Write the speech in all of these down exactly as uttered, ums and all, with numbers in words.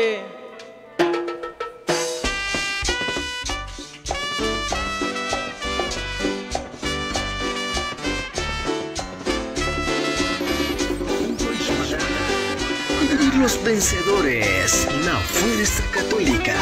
Los vencedores, la Fuerza Católica.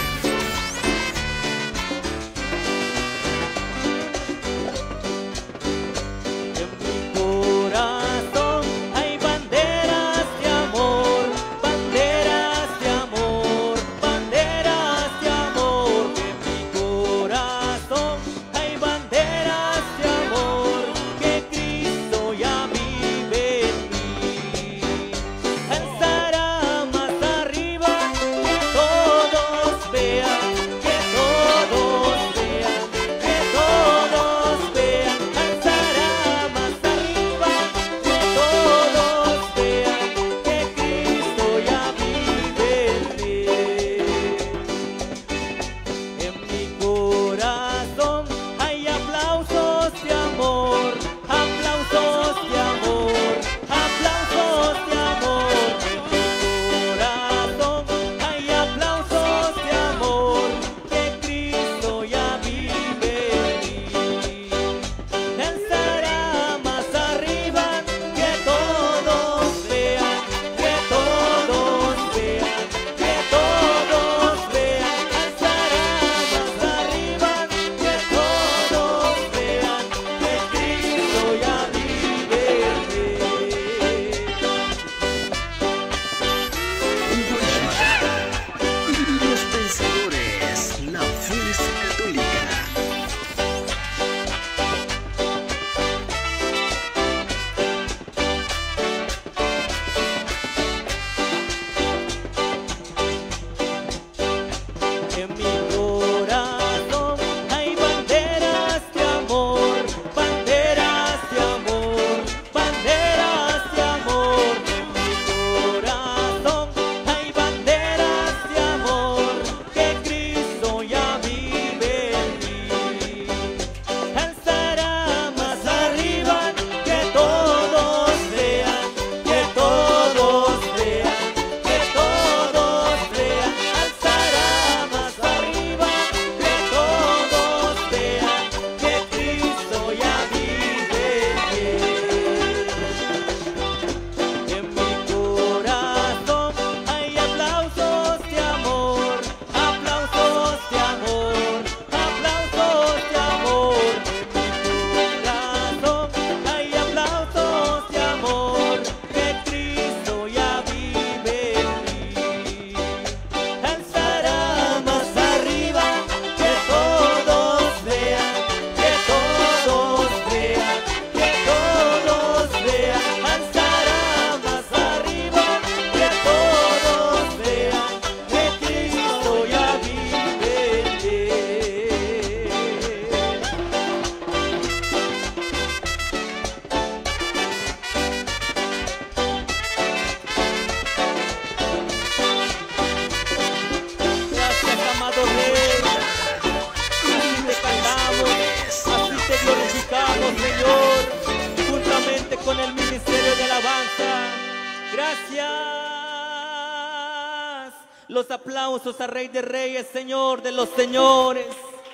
Los aplausos a Rey de Reyes, Señor de los Señores.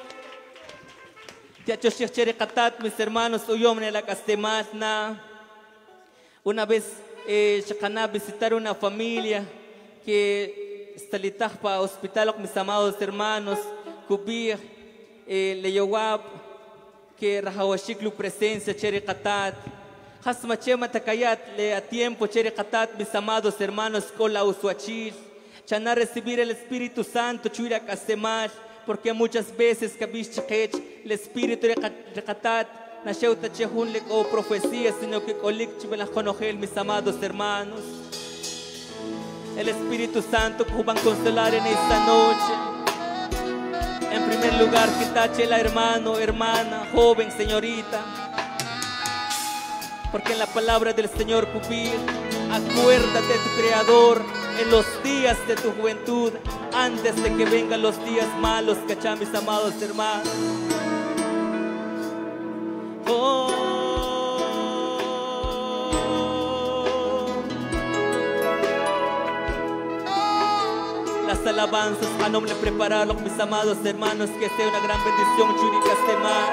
Mis hermanos, la Castemazna. Una vez eh, visitar una familia que está para hospital con mis amados hermanos, Kubir, eh, Leyowab, que Rahawashiklu presencia, Cherekatat. Hasmachema Takayat, le a tiempo, Cherekatat, mis amados hermanos, Kola Usuachil. Chana recibir el Espíritu Santo, Chuira Kasemash, porque muchas veces Kabishchech, el Espíritu Rekatat, Nasheuta Chehun le o profecía, sino que Kolik Chibelajonogel, mis amados hermanos. El Espíritu Santo que van a consolar en esta noche. En primer lugar, que tache la hermano, hermana, joven, señorita. Porque en la palabra del Señor Cupir, acuérdate de tu Creador en los días de tu juventud, antes de que vengan los días malos, cachá, mis amados hermanos. Oh. las alabanzas a nombre prepararlo, mis amados hermanos, que sea una gran bendición, Churicastemá.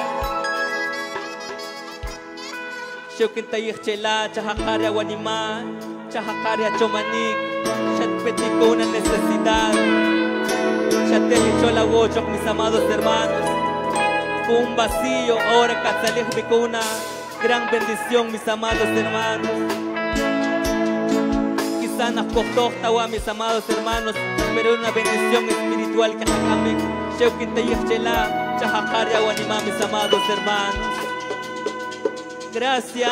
Sheuquintayich chela, chahakaria wanima, chahakaria chomanik, chatpetico una necesidad, chatelichola wochok, mis amados hermanos, con un vacío, ahora catzalej con una gran bendición, mis amados hermanos. Quizá nos costó, mis amados hermanos, pero una bendición espiritual que hakamik, sheuquintayich chela, chahakaria wanima, mis amados hermanos. Gracias.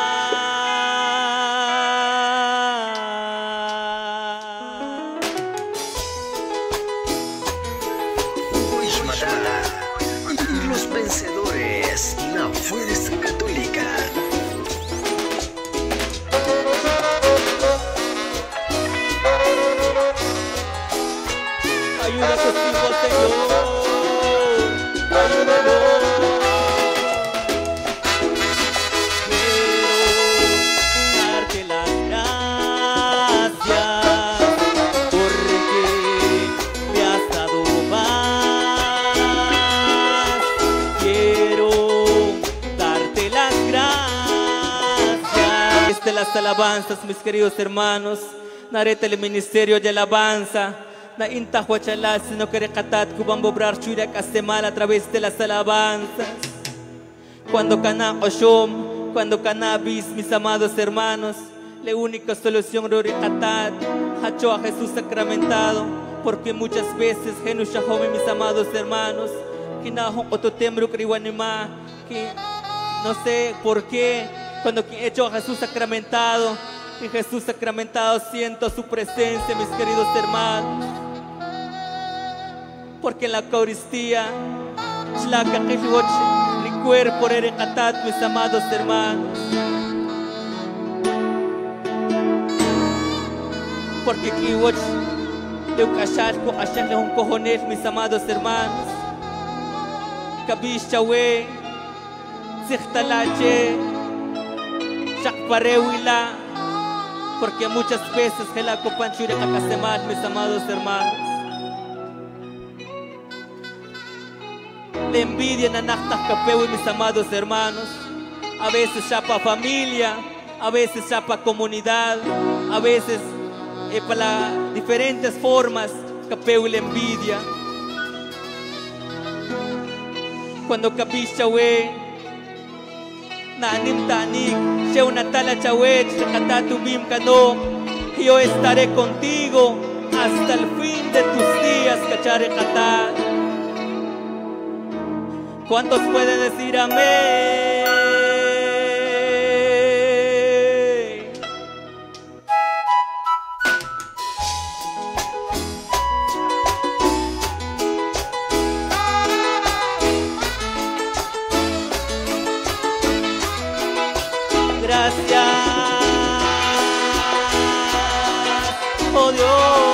Los vencedores, la Fuerza Católica. Ayuda a tus hijos, Señor. Ayúdanos. Las alabanzas, mis queridos hermanos, nareta el ministerio de alabanza, na inta huachalá, sino que recatat kuban bobrar churia castemal a través de las alabanzas. Cuando cana oshom, cuando cannabis, mis amados hermanos, la única solución roricatat, hacho a Jesús sacramentado, porque muchas veces genushahome, mis amados hermanos, que nahon ototembro kriwanima, que no sé por qué. Cuando he hecho a Jesús sacramentado, y Jesús sacramentado siento su presencia, mis queridos hermanos. Porque en la Eucaristía, mi cuerpo erecatat, mis amados hermanos. Porque kiwoch, leucachashko, achasle un cojones, mis amados hermanos. Kabish chawe, zichtalache. Chakparewila, porque muchas veces que la copanchura cacasemal, mis amados hermanos. La envidia na naktakapeu, mis amados hermanos. A veces chapa familia, a veces chapa comunidad, a veces eh, para diferentes formas capeu la envidia. Cuando capichawe na anim tanik, siya unatala chawet, katatubim kano, yo estaré contigo hasta el fin de tus días, cachare kata. ¿Cuántos pueden decir amén? Gracias, oh Dios.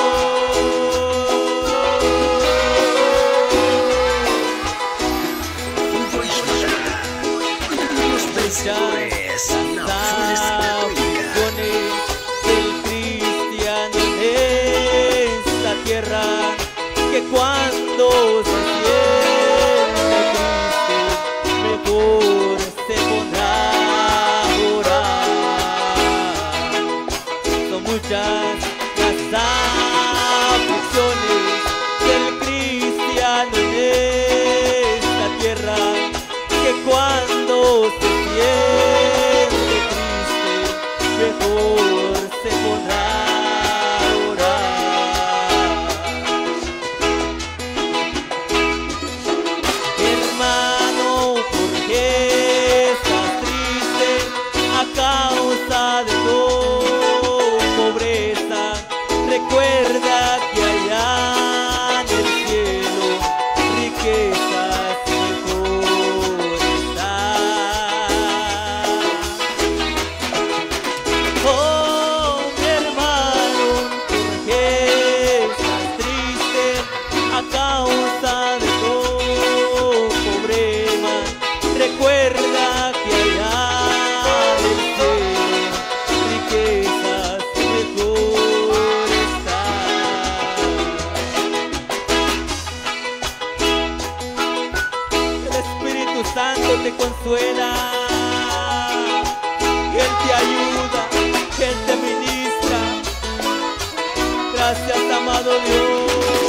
Los vencedores, la Fuerza Católica. Del cristiano en esta tierra, que cuando se siente triste, mejor se pondrá. Muchas las aflicciones del cristiano en esta tierra, que cuando se siente triste, mejor se pondrá a orar. Hermano, ¿por qué estás triste a causa de todo? Recuerda que allá en el cielo riquezas mejor están. Oh, mi hermano, ¿por qué estás triste a causa de todo problema? Recuerda que allá en el cielo riquezas mejor están. te consuela, que Él te ayuda, que Él te ministra. Gracias, amado Dios.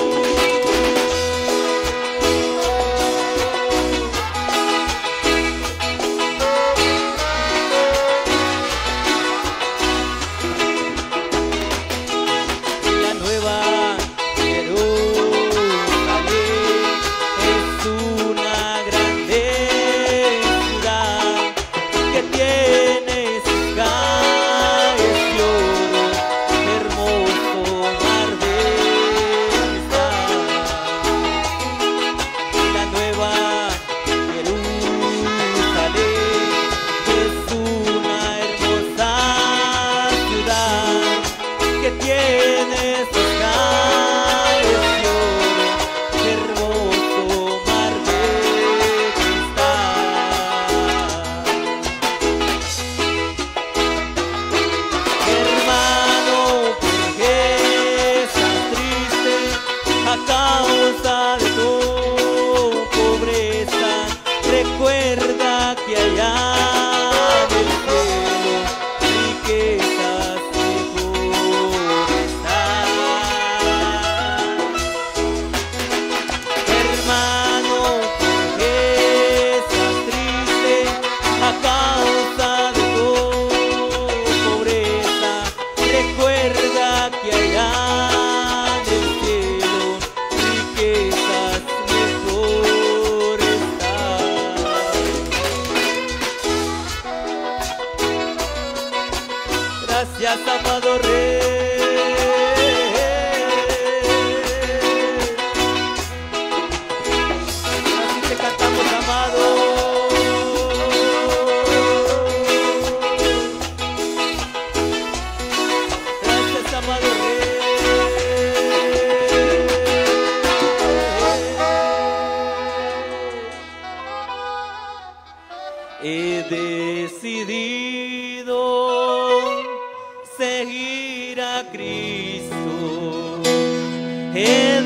Gracias, amado Rey. Así te cantamos, amado. Gracias, amado Rey. He decidido seguir a Cristo, he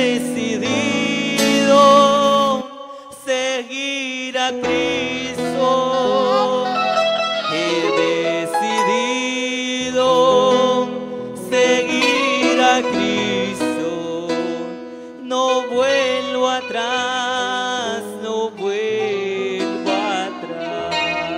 decidido seguir a Cristo, he decidido seguir a Cristo, no vuelvo atrás, no vuelvo atrás.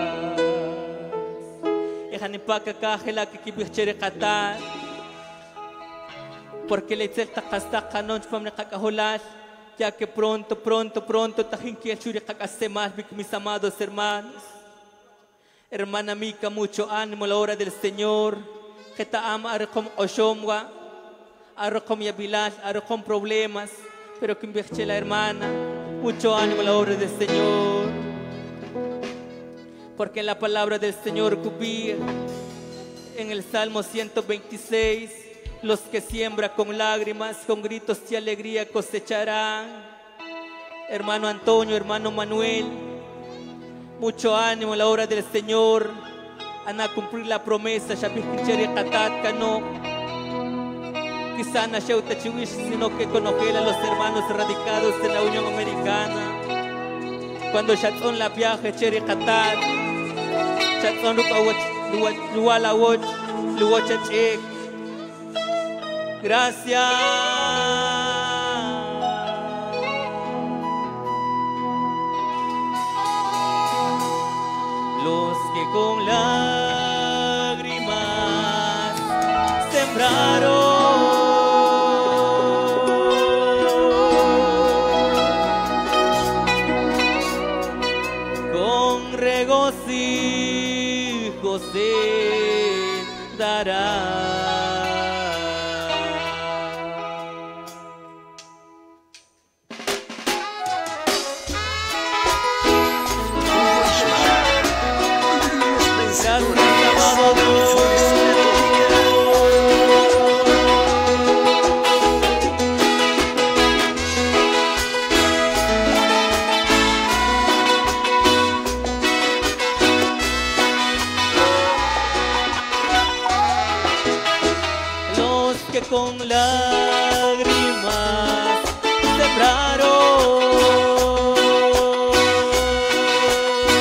Porque le tselta kastaka non fam nakakahulas, ya que pronto, pronto, pronto tajinki el churi kakasemas, mis amados hermanos. Hermana Mica, mucho ánimo a la hora del Señor, que te ama arrecom oshomwa, arrecom yabilas, arrecom problemas, pero que invierte la hermana, mucho ánimo a la hora del Señor. Porque en la palabra del Señor cubía en el Salmo ciento veintiséis, los que siembran con lágrimas, con gritos de alegría cosecharán. Hermano Antonio, hermano Manuel, mucho ánimo a la hora del Señor, a cumplir la promesa, no quizá no sino que conocer a los hermanos radicados en la Unión Americana. Cuando Shatson la viaje, Cheri Qatar, Shatson Luala Watch, Luachachek. Gracias. Los que con lágrimas sembraron, con regocijo se dará. Con lágrimas sembraron,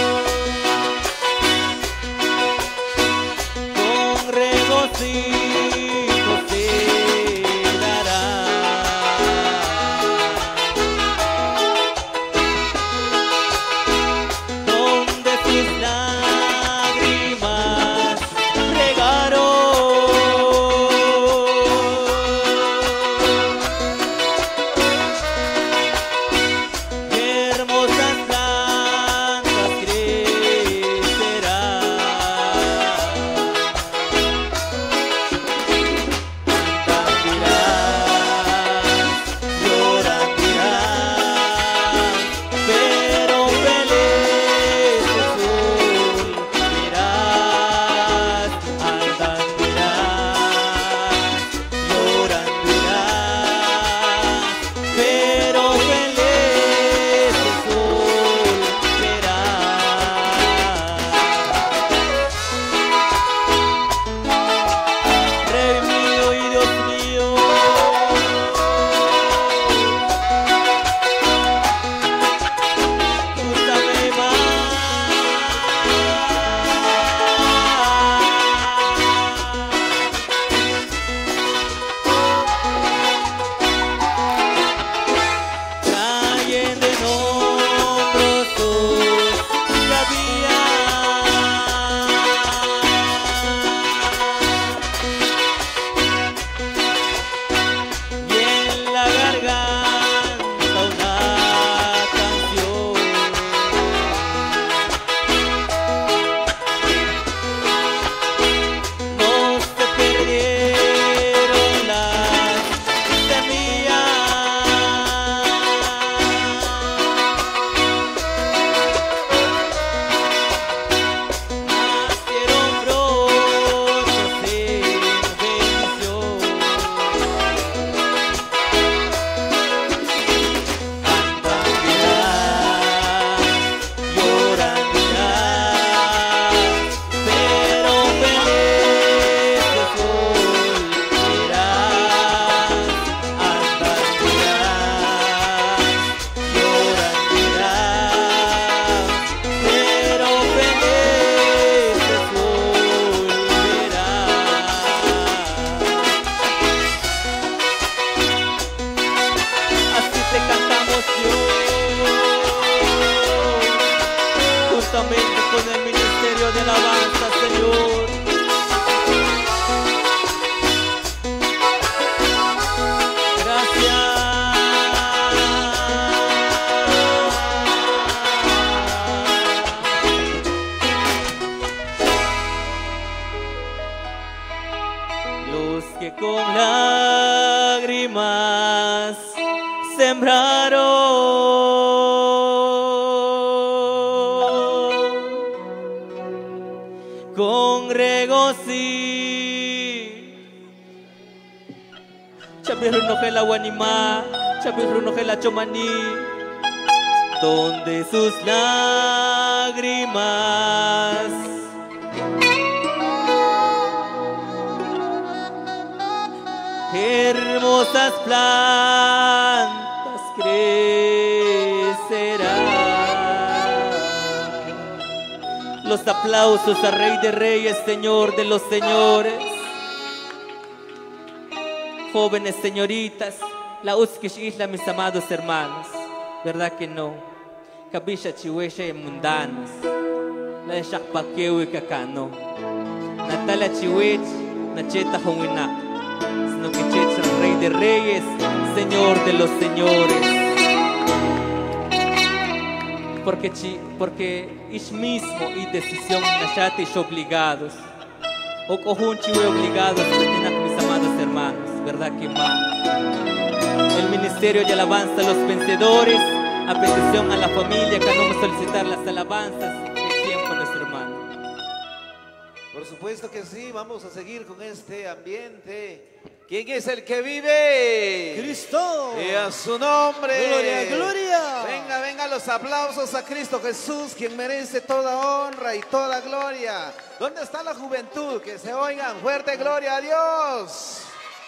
lágrimas sembraron con regocijo. Chapiruno que la guanima, chapiruno que la chomaní, donde sus lágrimas hermosas plantas crecerán. Los aplausos al Rey de Reyes, Señor de los Señores. Jóvenes, señoritas, la Uskish Isla, mis amados hermanos, ¿verdad que no? Kabisha chihuesha y mundanos, la Shakpakew y Kakano, Natalia Chihuech, Nacheta Honwinak, sino que Checha, Rey de Reyes, Señor de los Señores. Porque, chi, porque es mismo y decisión Nachate y obligados, o cojun chihuahua obligados, mis amados hermanos, ¿verdad que más? El Ministerio de Alabanza a los Vencedores, a petición a la familia, que vamos a solicitar las alabanzas de tiempo a nuestro hermano. Por supuesto que sí, vamos a seguir con este ambiente. ¿Quién es el que vive? Cristo. Y a su nombre. Gloria, gloria. Venga, venga los aplausos a Cristo Jesús, quien merece toda honra y toda gloria. ¿Dónde está la juventud? Que se oigan fuerte, gloria a Dios.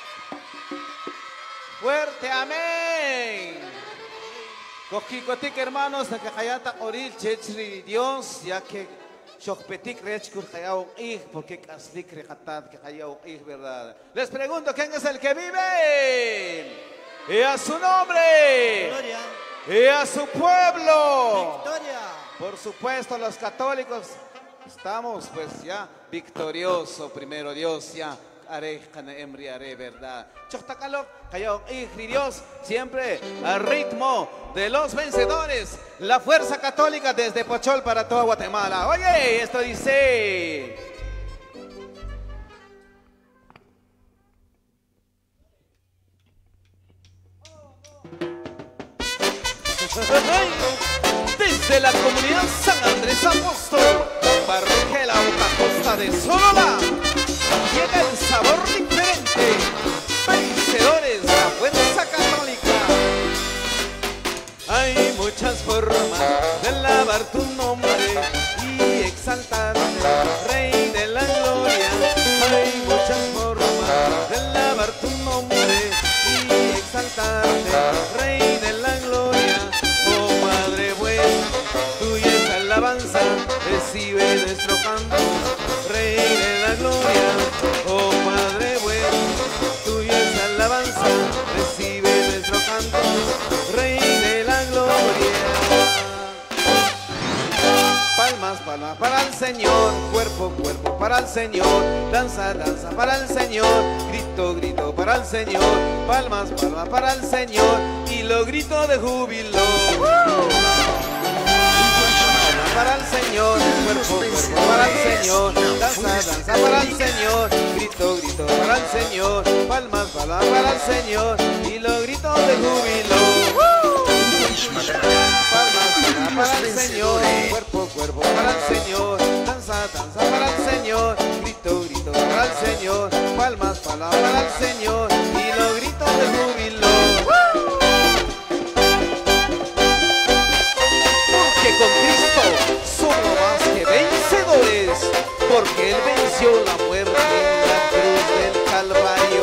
Fuerte, amén. Coquicotic, hermanos, la que hayata oril chechri Dios, ya que Shokpetik rechkur hayaw ig, porque kaslik recatat que hayaw ig, verdad. Les pregunto, ¿quién es el que vive? Y a su nombre. Gloria. Y a su pueblo. Victoria. Por supuesto, los católicos estamos pues ya victorioso, primero Dios ya. Haré, haré, verdad. Choctacalo, callao, y Dios, siempre al ritmo de los vencedores. La fuerza católica desde Pochol para toda Guatemala. Oye, esto dice. Desde la comunidad San Andrés Apóstol, parroquia La Boca Costa de Solola. Llega el sabor diferente, vencedores, la fuerza católica. Hay muchas formas de alabar tu nombre y exaltarte, Rey de la gloria. Hay muchas formas de alabar tu nombre y exaltarte, Rey de la gloria. Oh Padre bueno, tuya es la alabanza, recibe nuestro canto, Rey de la gloria. Oh Padre bueno, tuya es la alabanza, recibe nuestro canto, Rey de la gloria. Palmas, palmas para el Señor, cuerpo, cuerpo para el Señor, danza, danza para el Señor, grito, grito para el Señor, palmas, palmas para el Señor, y los gritos de júbilo. Para el Señor, cuerpo, cuerpo para el Señor, danza, danza para el Señor, grito, grito para el Señor, palmas, palmas para el Señor, y los gritos de júbilo. Palmas, palmas para el Señor, cuerpo, cuerpo para el Señor, danza, danza para el Señor, grito, grito para el Señor, palmas, palmas para el Señor, y los gritos de júbilo. Porque con Cristo somos más que vencedores, porque Él venció la muerte en la cruz del Calvario.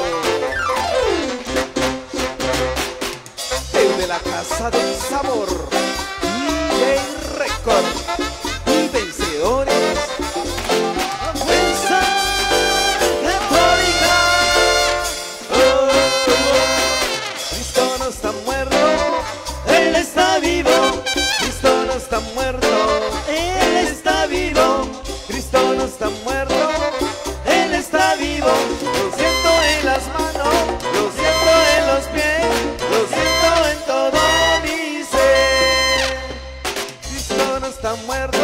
Desde la casa del sabor y del récord, y vencedores, la fuerza católica. Oh, oh. Cristo no está muerto, Él está vivo. Cristo no está muerto, Él está vivo. Cristo no está muerto, Él está vivo. Lo siento en las manos, lo siento en los pies, lo siento en todo mi ser. Cristo no está muerto.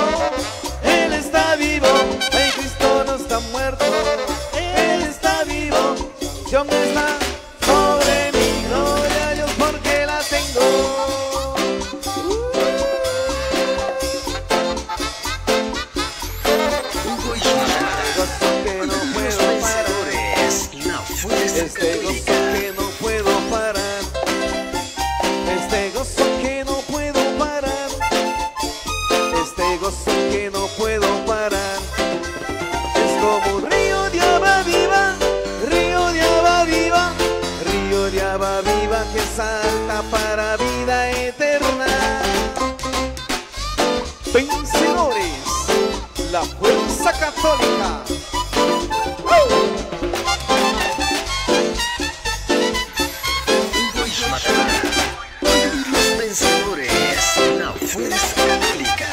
llama viva que salta para vida eterna. Vencedores, la fuerza católica. Los vencedores, la fuerza católica.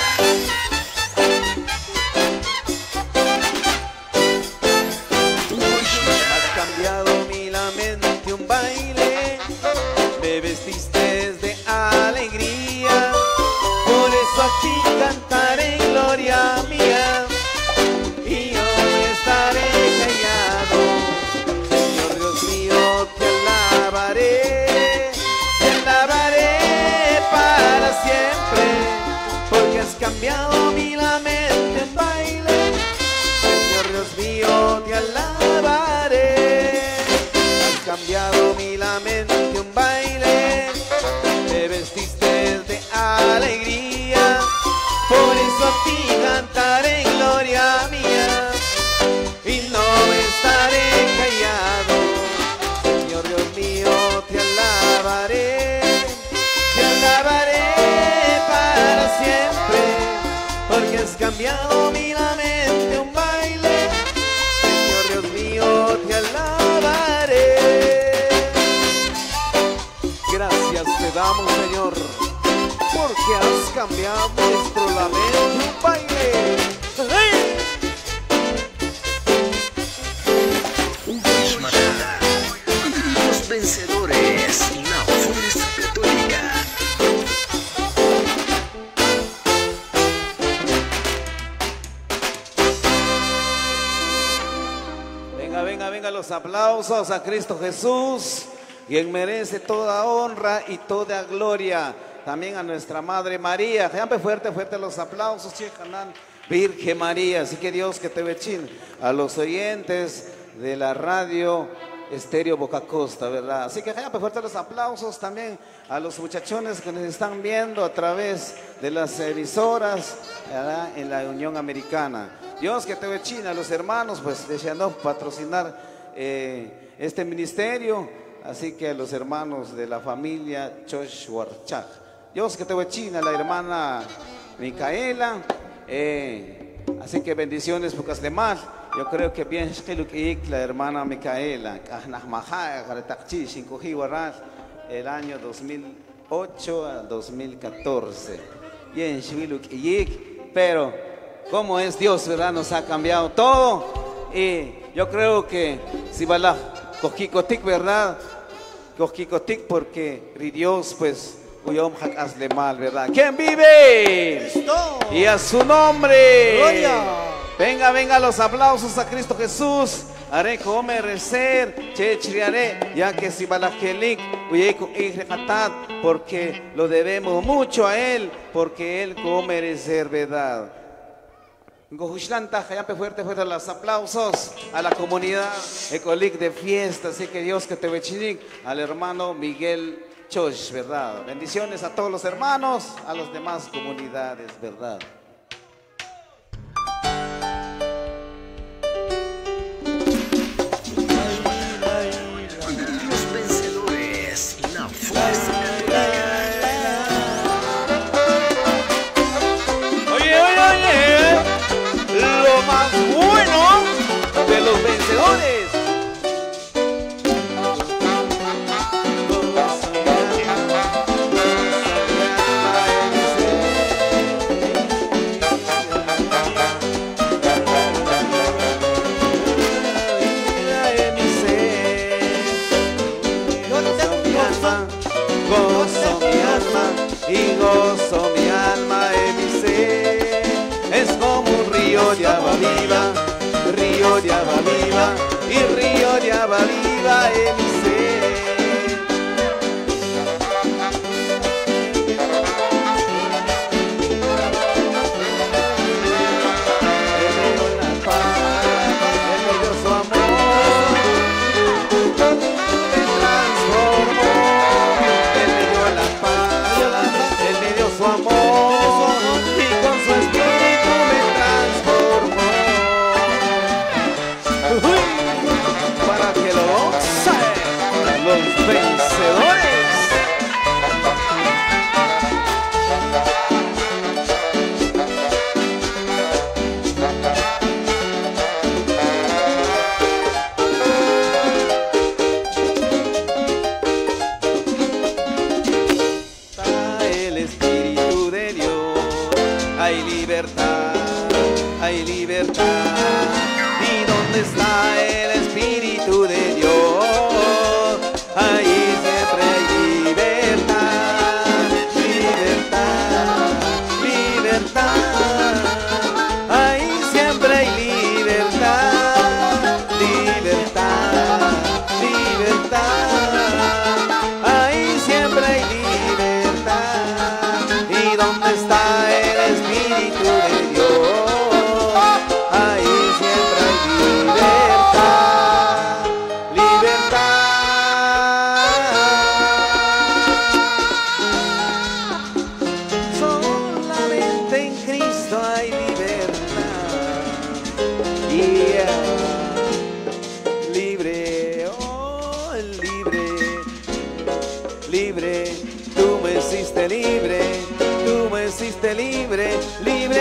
Has cambiado mi lamento un baile, me vestiste de alegría, por eso aquí cantaré gloria mía, y yo no estaré callado. Señor Dios mío, te alabaré, te alabaré para siempre, porque has cambiado mi lamento en baile. Señor Dios mío, te alabaré. Has cambiado mi lamento en baile, me vestiste de alegría, por eso a ti cantaré gloria mía, y no estaré callado. Señor Dios mío, te alabaré, te alabaré para siempre, porque has cambiado mi lamento en baile. Señor Dios mío, te alabaré. Gracias te damos, Señor, porque has cambiado nuestro lamento en baile. ¡Hey! Los vencedores, la fuerza católica. Venga, venga, venga los aplausos a Cristo Jesús, quien merece toda honra y toda gloria. También a nuestra Madre María. Jampe fuerte, fuerte los aplausos, Chejanan, Virgen María. Así que Dios que te vechin. A los oyentes de la radio Estéreo Boca Costa, ¿verdad? Así que jampe fuerte los aplausos también a los muchachones que nos están viendo a través de las emisoras, ¿verdad?, en la Unión Americana. Dios que te vechin, a los hermanos, pues deseando patrocinar eh, este ministerio. Así que a los hermanos de la familia Choshwarchak. Dios que te vecina, la hermana Micaela. Eh, así que bendiciones, pocas de más. Yo creo que bien la hermana Micaela. El año dos mil ocho a dos mil catorce. Bien, pero como es Dios, ¿verdad? Nos ha cambiado todo. Y yo creo que si va la Cojicotic, ¿verdad? Cojicotic, porque Dios, pues, Uyom Hak hazle mal, ¿verdad? ¿Quién vive? Cristo. Y a su nombre. Gloria. Venga, venga, los aplausos a Cristo Jesús. Haré come recer, chechriaré, ya que si balajelik, uyeco igrejatat, porque lo debemos mucho a Él, porque Él come merecer, ¿verdad? Gojushlanta, Jayape, fuerte, fuerte los aplausos a la comunidad Ecolic de fiesta. Así que Dios que te vechinik, al hermano Miguel Chosh, ¿verdad? Bendiciones a todos los hermanos, a las demás comunidades, ¿verdad? Los vencedores, la fuerza católica. Oye, oye, oye, lo más bueno de los vencedores. Gozo mi alma y gozo mi alma en mi ser. Es como un río de agua viva, río de agua viva y río de agua viva en mi ser. Él me dio la paz, Él me dio su amor, me transformó. Él me dio su amor y con su espíritu me transformó. Uy, para que lo goce. hay libertad, hay libertad. ¿Y dónde está el Espíritu de Dios? Ahí siempre hay libertad, libertad, libertad. Ahí siempre hay libertad, libertad, libertad. Ahí siempre hay libertad. ¿Y dónde está el Espíritu de Dios? Ahí siempre hay libertad, libertad. Solamente en Cristo hay libertad. Yeah. Libre, oh, libre, libre. Tú me hiciste libre, tú me hiciste libre, libre,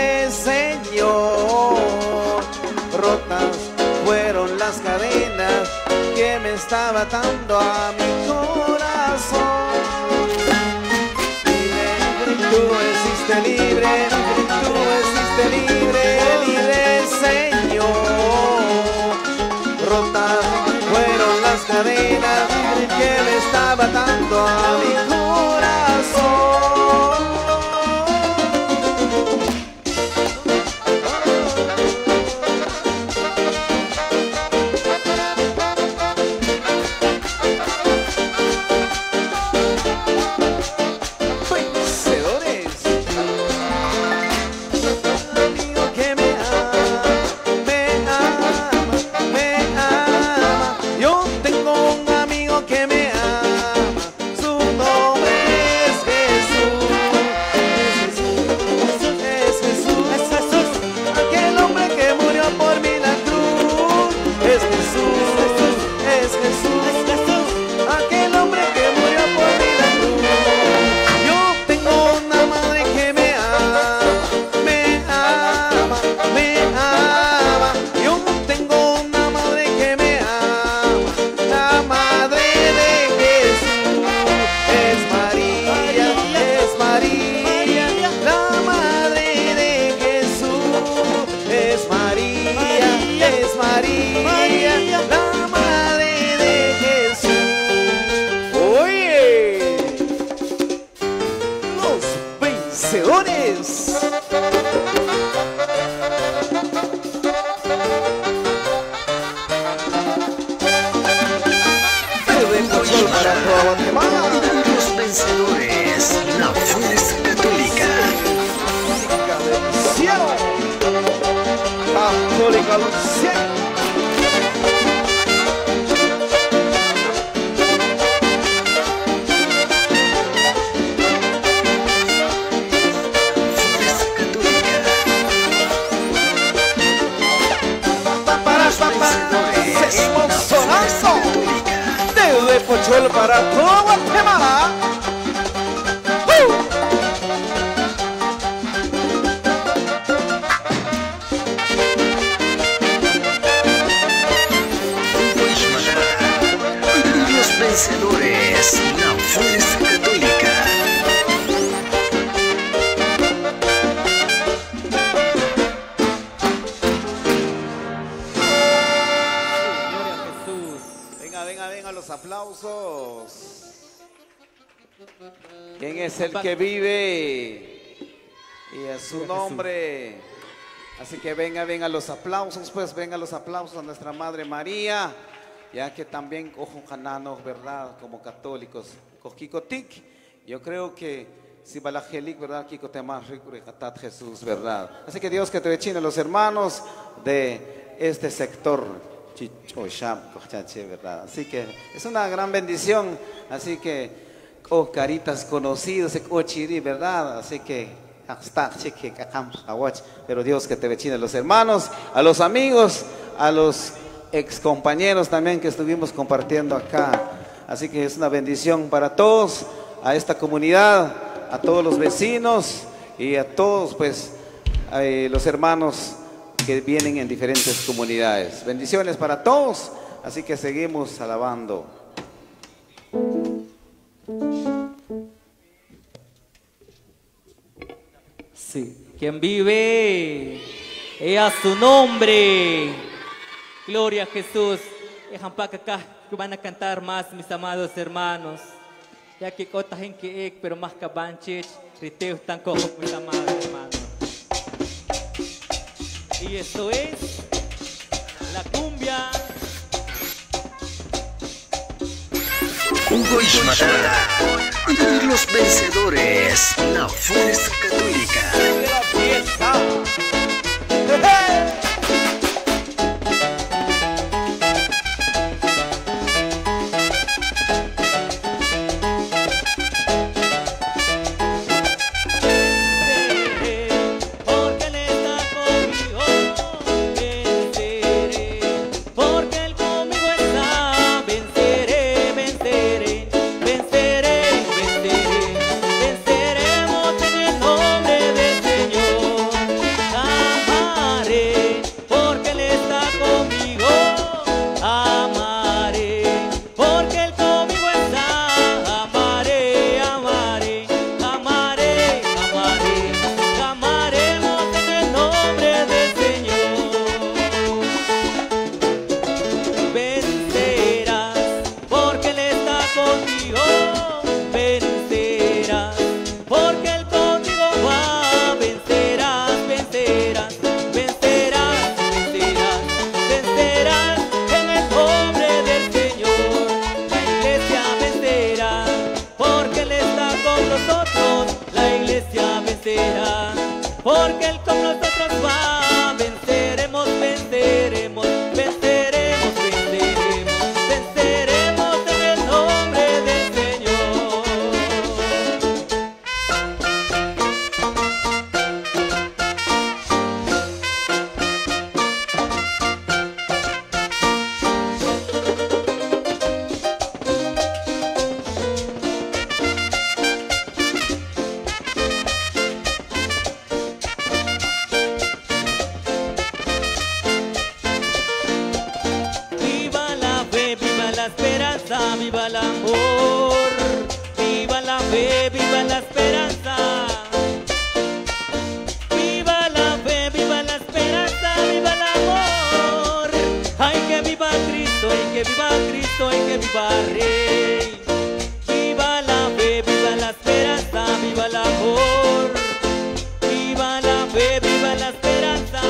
Señor. Rotas fueron las cadenas que me estaba atando a mi corazón. Libre, tú me hiciste libre, tú me hiciste libre, libre, Señor. Rotas fueron las cadenas que me estaba atando a mi corazón. Vencedores. Amigo que me ama, me ama, me ama. Yo tengo un amigo que me ama. Su nombre es Jesús. Es Jesús, es Jesús. Aquel hombre que murió por mí en la cruz. Es Jesús, es Jesús, es Jesús. Aquel hombre que murió por mí en la cruz. Yo tengo una madre que me ama, me ama, me ama. Yo tengo una madre que me ama, la madre de Jesús. Es María, es María, la madre de Jesús. Es María, es María, la madre de Jesús. Oye, los vencedores. Verde Pochol para toda Guatemala. Los vencedores, la fuerza católica. Católica del cielo. Católica del cielo. Fuerza católica. Para, para, seguimos sonando. Desde Pochol para toda Guatemala. ¡Uh! Los vencedores, la fuerza católica. Gloria a Jesús. Venga, venga, venga, los aplausos. ¿Quién es el que vive? Y a su nombre. Así que venga, venga los aplausos, pues venga los aplausos a nuestra Madre María, ya que también ojo jananos, ¿verdad? Como católicos, Cosquicotic. Yo creo que si Balajelik, ¿verdad? Kiko temas rico Jesús, ¿verdad? Así que Dios que te vecine los hermanos de este sector. ¿Verdad? Así que es una gran bendición. Así que, oh, caritas conocidas, oh, chiri, ¿verdad? Así que, pero Dios que te vecine los hermanos, a los amigos, a los ex compañeros también que estuvimos compartiendo acá. Así que es una bendición para todos, a esta comunidad, a todos los vecinos y a todos, pues, eh, los hermanos que vienen en diferentes comunidades. Bendiciones para todos, así que seguimos alabando. Sí. Sí, quien vive y a su nombre. Gloria a Jesús. Dejan para acá que van a cantar más, mis amados hermanos. Ya que cota gente ek, pero más cabanchich, riteo tan cojo, mis amados hermanos. Y esto es la cumbia. Hugo Ismael y los vencedores, la Fuerza Católica. De la fiesta. Porque Él con nosotros va, venceremos, venceremos, venceremos, venceremos, venceremos en el nombre del Señor. Viva el amor, viva la fe, viva la esperanza. Viva la fe, viva la esperanza, viva el amor. Ay, que viva Cristo, ay, que viva Cristo, ay, que viva Rey. Viva la fe, viva la esperanza, viva el amor. Viva la fe, viva la esperanza.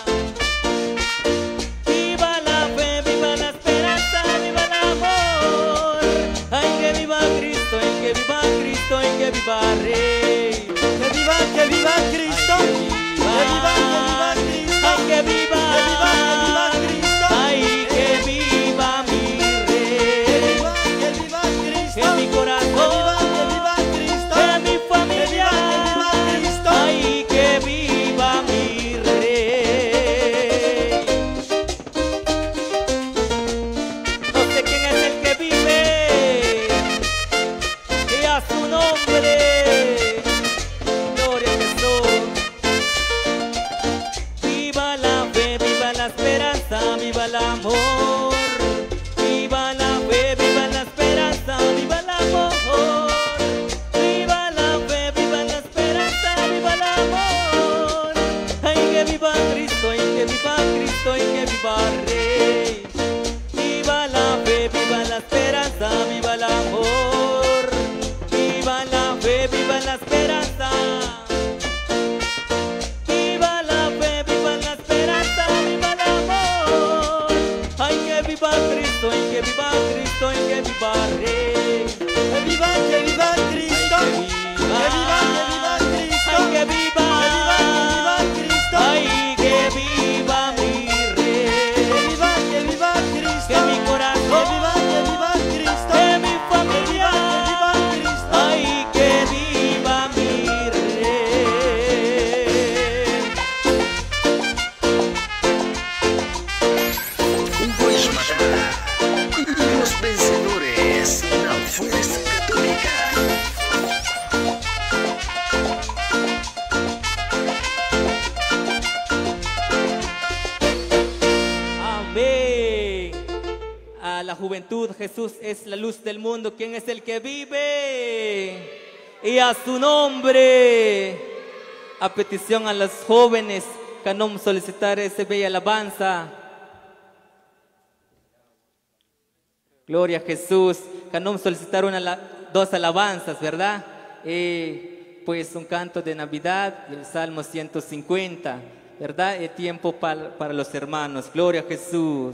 Que viva Rey, que viva, que viva Cristo, ay, que viva, que viva Cristo, ay, que viva, viva, que viva, que viva Cristo, ay, que viva mi Rey, que viva, que viva Cristo, en mi corazón, que viva, que viva Cristo, en mi familia, que viva, que viva Cristo, ay, que viva mi Rey. No sé quién es el que vive y a su nombre. Gloria a Jesús. Viva la fe, viva la esperanza, viva el amor. Viva la fe, viva la esperanza, viva el amor. Viva la fe, viva la esperanza, viva el amor. Ay, que viva Cristo, ay, que viva Cristo, ay, que viva Rey. Viva la fe, viva la esperanza, viva el amor. Viva la fe, viva la esperanza. Viva la fe, viva la esperanza, viva el amor. Ay, que viva Cristo, ay, que viva Cristo, ay, que viva Rey. que viva, que viva Cristo, Que viva, que viva, que viva Cristo, ay, que viva, que viva, que viva Cristo, ay, que viva mi Rey. que viva, que viva Cristo, Que mi corazón, que viva, que viva Cristo, que mi familia, que viva, que viva Cristo, ay, que viva mi Rey. Hugo Ismael y los vencedores, la Fuerza Católica. Amén. A la juventud, Jesús es la luz del mundo. ¿Quién es el que vive? Y a su nombre. a petición a los jóvenes que no solicitar ese bella alabanza. Gloria a Jesús, que no solicitar una, dos alabanzas, ¿verdad? Eh, pues un canto de Navidad, el Salmo ciento cincuenta, ¿verdad? El tiempo para, para los hermanos. Gloria a Jesús.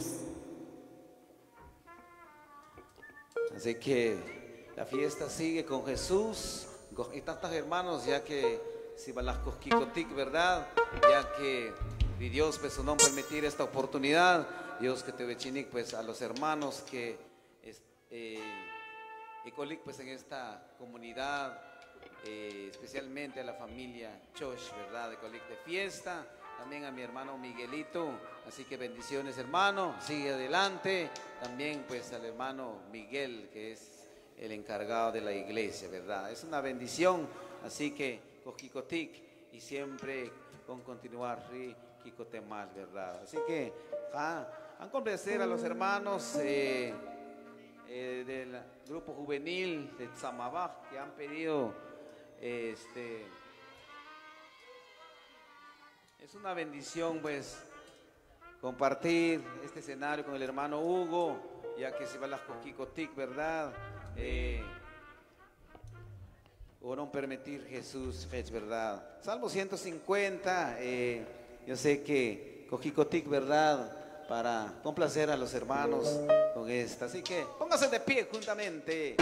Así que la fiesta sigue con Jesús y tantos hermanos, ya que si van las cosquicotic, ¿verdad? Ya que y Dios pues no permitir esta oportunidad, Dios que te vechinic pues a los hermanos que eh, ecolic pues en esta comunidad, eh, especialmente a la familia Chosh, ¿verdad? Ecolic de fiesta, también a mi hermano Miguelito, así que bendiciones hermano, sigue adelante, también pues al hermano Miguel que es el encargado de la iglesia, ¿verdad? Es una bendición, así que cojicotic y siempre con continuar ri quicotemal, ¿verdad? Así que ah, han complacer a los hermanos eh, eh, del grupo juvenil de Tzamabaj que han pedido eh, este es una bendición pues compartir este escenario con el hermano Hugo, ya que se va las cojicotic, ¿verdad? Eh, o no permitir Jesús, ¿verdad? Salmo ciento cincuenta, eh, yo sé que cojicotic, ¿verdad? Para complacer a los hermanos con esta, así que pónganse de pie juntamente.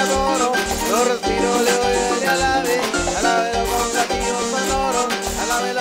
Lo respiro, le doy el alabe, alabelo con platillos sonoros, alabelo.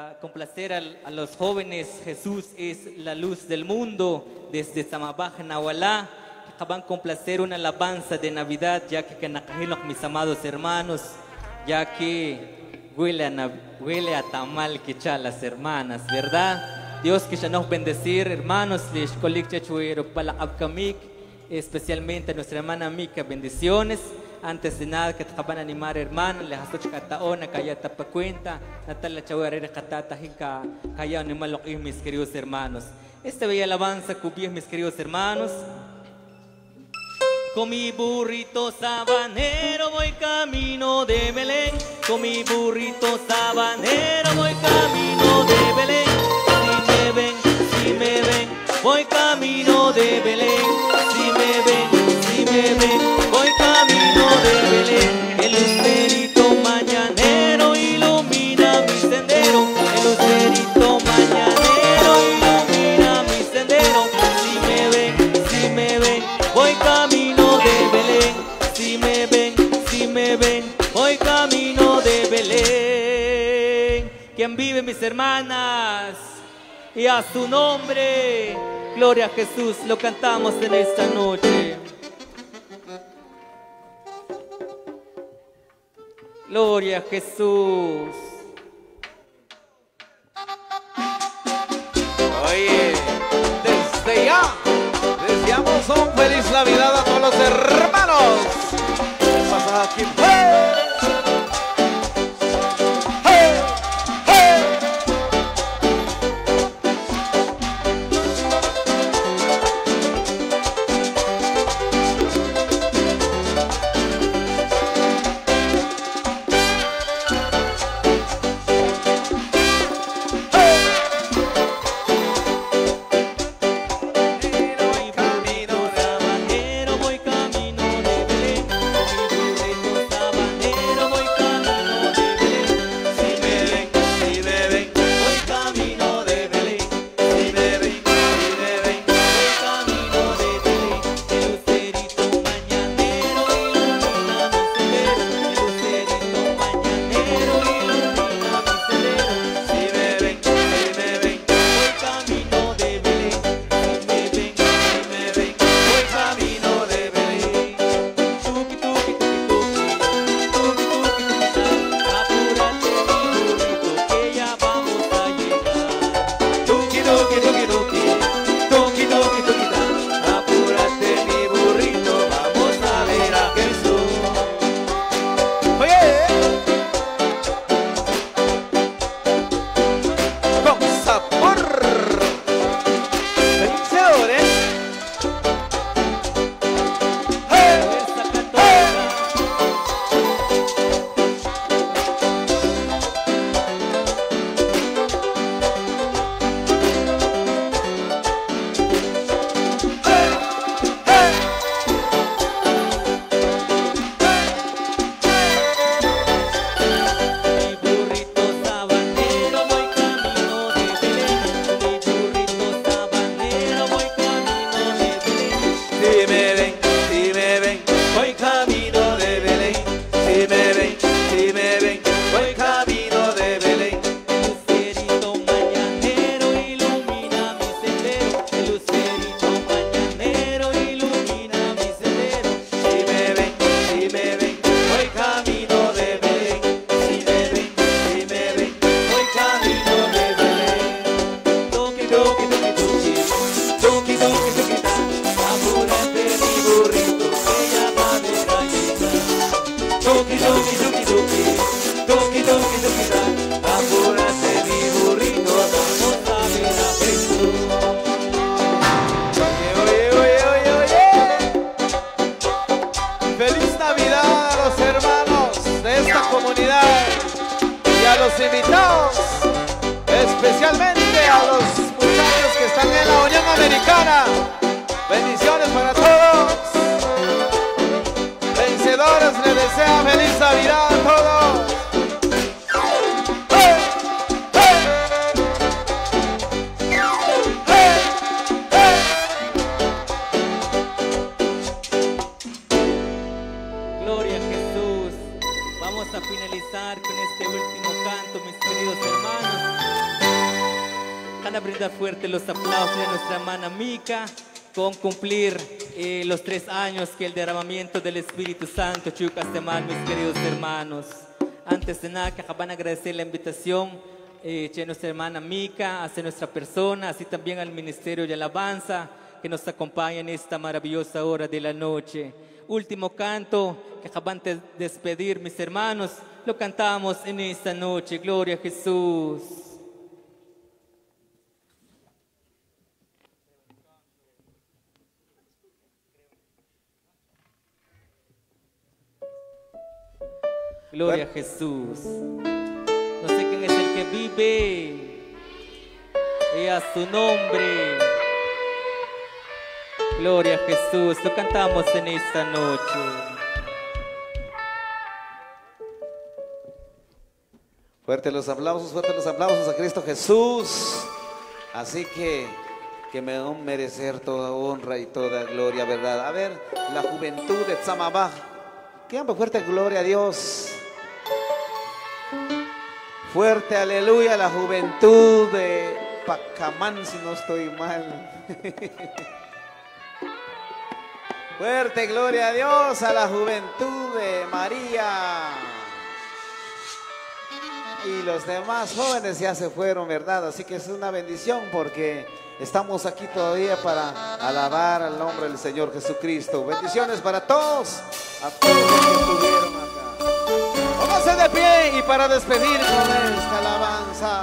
para complacer al- a, los jóvenes. Jesús es la luz del mundo. Desde Samabaj, Nahualá, que acaban complacer una alabanza de Navidad, ya que canacajilok, mis amados hermanos, ya que huele a, nav- huele a tamal que echa las hermanas, ¿verdad? Dios que ya nos bendecir, hermanos, les colik chachuero palakab kamik, especialmente a nuestra hermana Mica, bendiciones. Antes de nada, que te acaban de animar, hermano, les hasto chacataona, kaya tapacuenta, Natalia Chahuarere, Catata, Jinca, kaya animal, mis queridos hermanos. Esta bella alabanza, cubies, mis queridos hermanos. Con mi burrito sabanero voy camino de Belén. Con mi burrito sabanero voy camino de Belén. Si me ven, si me ven, voy camino de Belén. Si me ven, si me ven, voy camino de Belén. El lucerito mañanero ilumina mi sendero. El lucerito mañanero ilumina mi sendero. Si me ven, si me ven, voy camino de Belén. Si me ven, si me ven, voy camino de Belén. ¿Quién vive, mis hermanas? Y a su nombre, gloria a Jesús, lo cantamos en esta noche. Gloria a Jesús. Oye, desde ya deseamos un feliz Navidad a todos los hermanos. ¿Qué pasa aquí? ¡Hey! ¡Hey! ¡Hey! los invitados, especialmente a los muchachos que están en la Unión Americana. Bendiciones para todos. Vencedores les desea feliz Navidad a todos. A finalizar con este último canto, mis queridos hermanos. van a brindar fuerte los aplausos a nuestra hermana Mica con cumplir eh, los tres años que el derramamiento del Espíritu Santo, Chucastemal, mis queridos hermanos. Antes de nada, que van a agradecer la invitación eh, de nuestra hermana Mica, hacia nuestra persona, así también al Ministerio de Alabanza que nos acompaña en esta maravillosa hora de la noche. Último canto que acaban de despedir, mis hermanos, lo cantamos en esta noche. Gloria a Jesús. Gloria a Jesús. No sé quién es el que vive, y a su nombre. Gloria a Jesús. Lo cantamos en esta noche. Fuerte los aplausos, fuerte los aplausos a Cristo Jesús. Así que, que me van a merecer toda honra y toda gloria, ¿verdad? A ver, la juventud de Tzamabaj. Que hambre fuerte, gloria a Dios. Fuerte, aleluya, la juventud de Pacamán, si no estoy mal. Fuerte, gloria a Dios, a la juventud de María. Y los demás jóvenes ya se fueron, ¿verdad? Así que es una bendición porque estamos aquí todavía para alabar al nombre del Señor Jesucristo. Bendiciones para todos, a todos los que estuvieron acá. Pónganse de pie y para despedir con esta alabanza.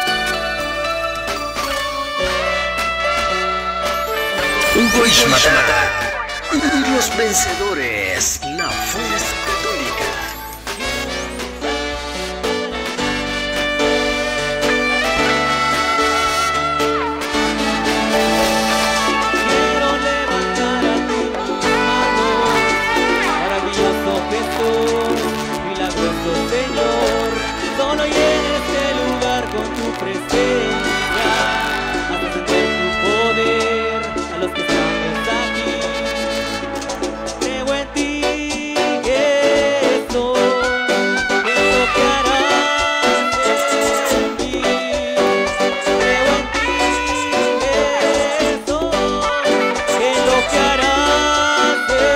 Hugo Ishmael y los vencedores, la Fuerza Católica. Quiero levantar a tu mano, maravilloso Jesús, milagroso Señor. Solo llena este lugar con tu presencia, haz sentir tu poder a los que estamos aquí. Creo en ti, esto es lo que harás en mí. Creo en ti, esto es lo que harás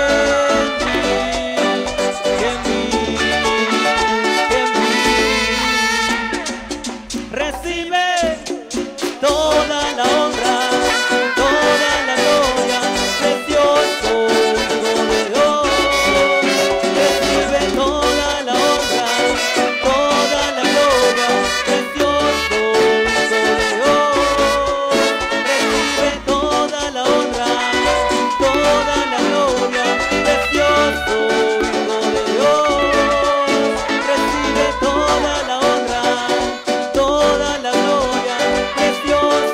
en mí, en mí, en mí. Recibe toda la honra, toda la gloria, precioso Hijo de Dios. Recibe toda la honra, toda la gloria, precioso Hijo de Dios. Recibe toda la honra, toda la gloria, precioso Hijo de Dios. Recibe toda la honra, toda la gloria, precioso.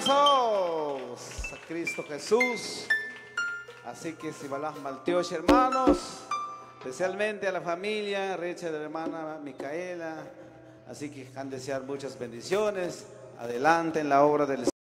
aplausos a Cristo Jesús. Así que si balas malteos, hermanos, especialmente a la familia Recha de la hermana Micaela. Así que han desear muchas bendiciones. Adelante en la obra del